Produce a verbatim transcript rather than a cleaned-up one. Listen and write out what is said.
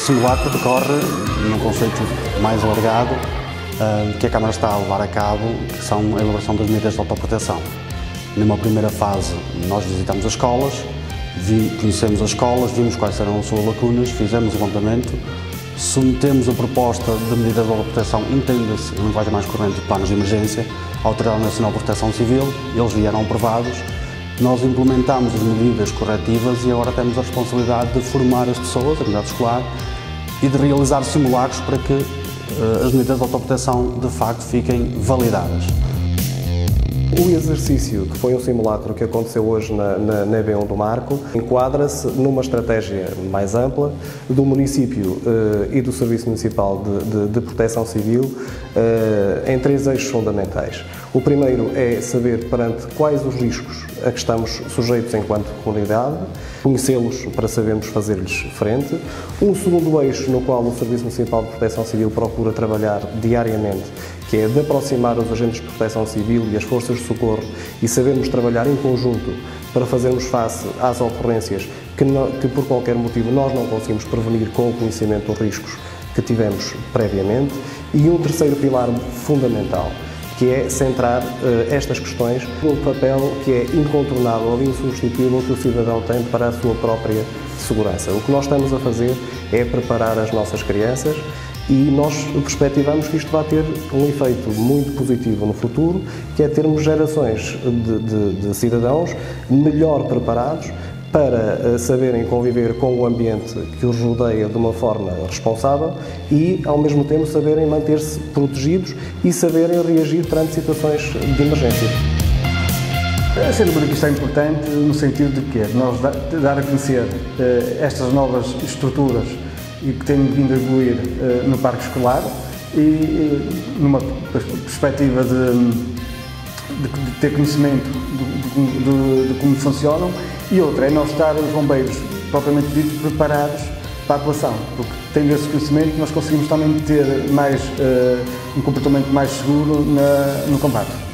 simulacro decorre num conceito mais alargado que a Câmara está a levar a cabo, que são a elaboração das medidas de autoproteção. Numa primeira fase, nós visitamos as escolas, vi, conhecemos as escolas, vimos quais eram as suas lacunas, fizemos o levantamento, submetemos a proposta de medidas de autoproteção, entenda-se, em linguagem mais corrente, de planos de emergência, à Autoridade Nacional de Proteção Civil, eles vieram aprovados, nós implementámos as medidas corretivas e agora temos a responsabilidade de formar as pessoas, a comunidade escolar, e de realizar simulacros para que uh, as medidas de autoproteção de facto fiquem validadas. O exercício, que foi um simulacro que aconteceu hoje na, na, na E B um do Marco, enquadra-se numa estratégia mais ampla do município eh, e do Serviço Municipal de, de, de Proteção Civil eh, em três eixos fundamentais. O primeiro é saber perante quais os riscos a que estamos sujeitos enquanto comunidade, conhecê-los para sabermos fazer-lhes frente. Um segundo eixo no qual o Serviço Municipal de Proteção Civil procura trabalhar diariamente, que é de aproximar os agentes de proteção civil e as forças de socorro e sabermos trabalhar em conjunto para fazermos face às ocorrências que, não, que por qualquer motivo nós não conseguimos prevenir com o conhecimento dos riscos que tivemos previamente. E um terceiro pilar fundamental, que é centrar uh, estas questões no papel que é incontornável e insubstituível que o cidadão tem para a sua própria segurança. O que nós estamos a fazer é preparar as nossas crianças e nós perspectivamos que isto vai ter um efeito muito positivo no futuro, que é termos gerações de, de, de cidadãos melhor preparados para uh, saberem conviver com o ambiente que os rodeia de uma forma responsável e, ao mesmo tempo, saberem manter-se protegidos e saberem reagir perante situações de emergência. Sem dúvida que isto é importante no sentido de que nós dar a conhecer uh, estas novas estruturas e que têm vindo a evoluir uh, no parque escolar e, e numa perspectiva de, de, de ter conhecimento de, de, de como funcionam, e outra é nós estar os bombeiros propriamente dito preparados para a atuação, porque tendo esse conhecimento nós conseguimos também ter mais, uh, um comportamento mais seguro na, no combate.